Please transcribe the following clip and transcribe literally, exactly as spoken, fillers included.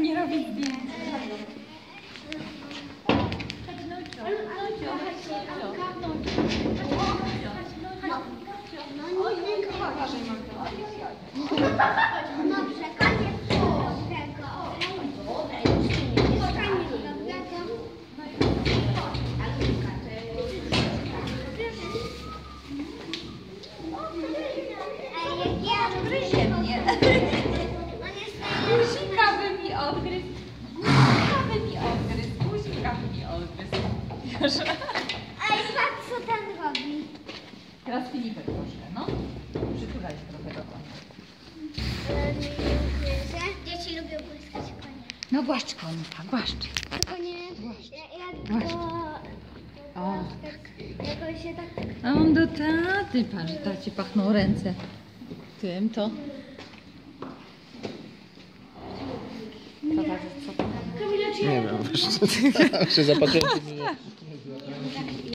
nie robi zdjęć. Dobrze, koniec tego. Gryzie mnie. Guzika by mi odgryzł. Guzika by mi odgryzł. Guzika by mi odgryzł. Ej, patrz co ten robi. Teraz Filipek troszkę, no. Przytulaj się trochę do konia. Dzieci lubią głaskać konia. No głaszcz konika, głaszcz. Tylko nie, jak Właśnie. go... O. Jakoś się tak... A on do taty, patrz, tacie pachną ręce. Tym to. To tak, co tam? Kamila, czy Nie wiem, wiesz, co się zapatrzyłem.